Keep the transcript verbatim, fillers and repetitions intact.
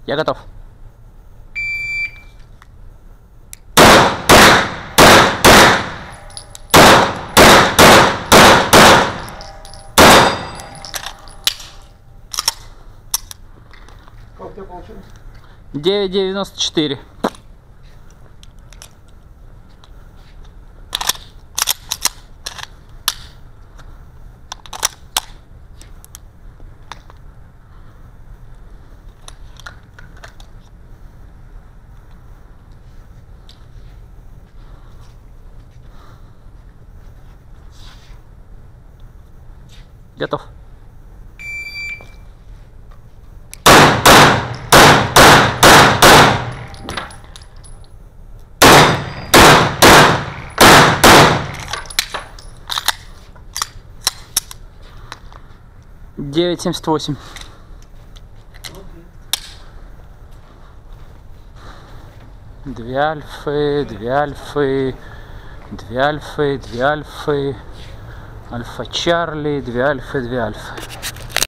Я готов. Как у тебя получилось? девять девяносто четыре. Готов. девять семьдесят восемь. Две альфы, две альфы, две альфы, две альфы, альфа Чарли, две альфы, две альфы.